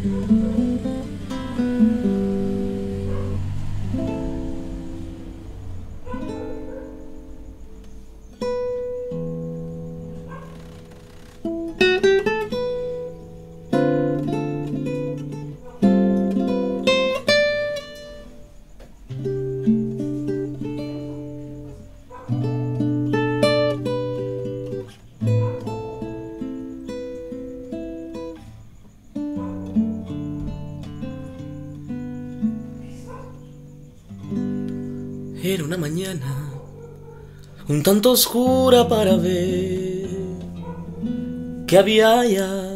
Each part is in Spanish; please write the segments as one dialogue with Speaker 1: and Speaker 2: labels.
Speaker 1: Era una mañana un tanto oscura para ver qué había allá,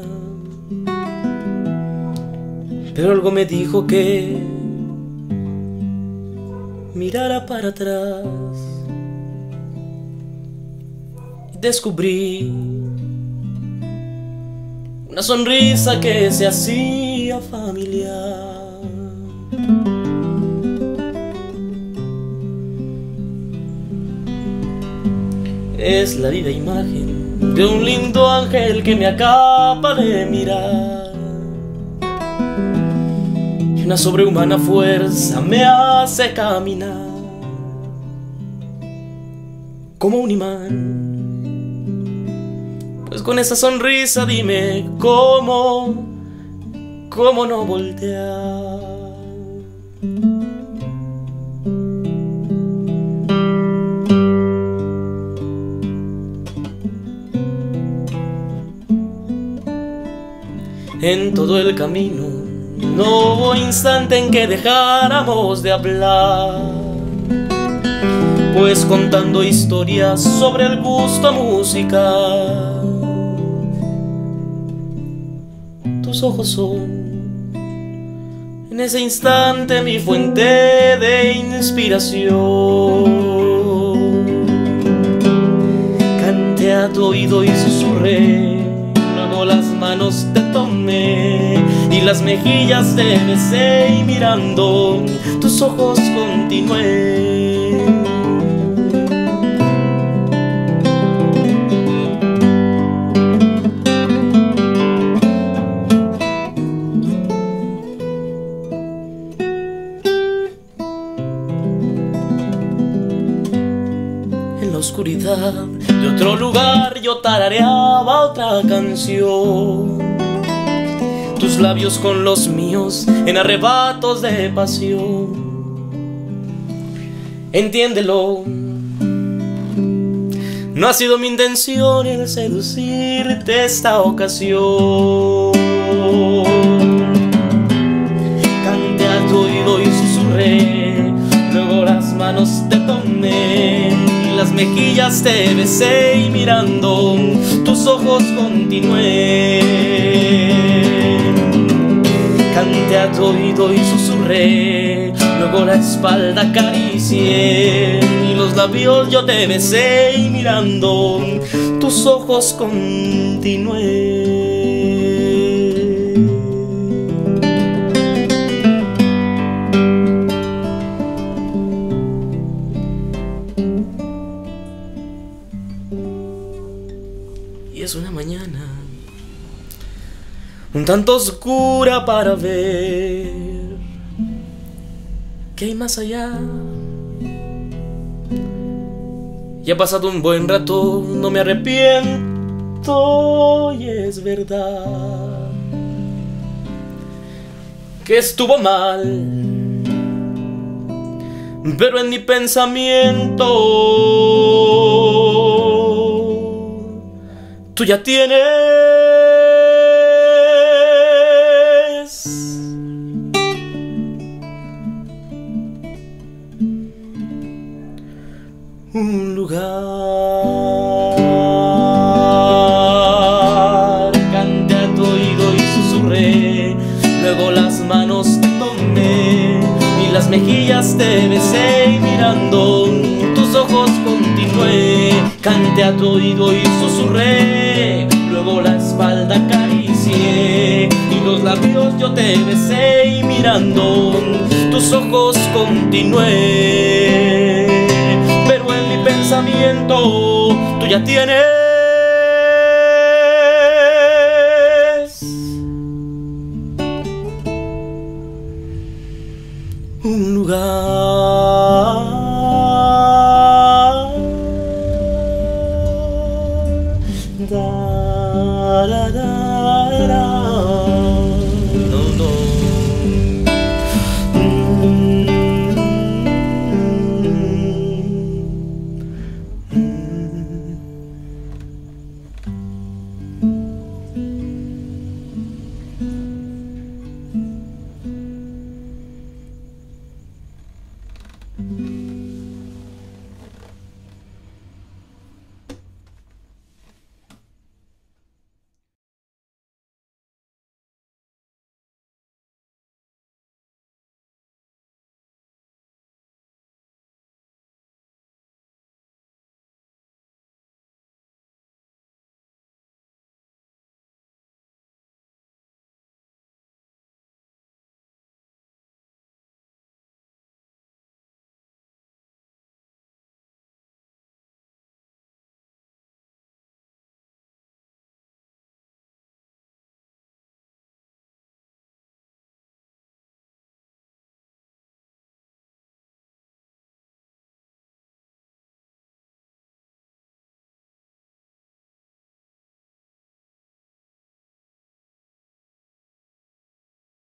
Speaker 1: pero algo me dijo que mirara para atrás y descubrí una sonrisa que se hacía familiar. Es la viva imagen de un lindo ángel que me acaba de mirar, y una sobrehumana fuerza me hace caminar como un imán. Pues con esa sonrisa dime cómo no voltear. En todo el camino no hubo instante en que dejáramos de hablar, pues contando historias sobre el gusto musical, tus ojos son en ese instante mi fuente de inspiración. Canté a tu oído y susurré, luego las manos te tomé y las mejillas te besé, y mirando tus ojos continué. En la oscuridad de otro lugar yo tarareaba otra canción, tus labios con los míos en arrebatos de pasión. Entiéndelo, no ha sido mi intención el seducirte esta ocasión. Canté a tu oído y susurré, luego las manos te tomé, las mejillas te besé, y mirando tus ojos continué. Canté a tu oído y susurré, luego la espalda acaricié, y los labios yo te besé, y mirando tus ojos continué. Y es una mañana un tanto oscura para ver qué hay más allá. Ya ha pasado un buen rato, no me arrepiento, y es verdad que estuvo mal, pero en mi pensamiento tú ya tienes un lugar. Canté a tu oído y susurré, luego las manos te tomé, y las mejillas te besé, y mirando tus ojos continué. Canté a tu oído y susurré, luego la espalda acaricié, y los labios yo te besé, y mirando tus ojos continué. Pero en mi pensamiento tú ya tienes un lugar.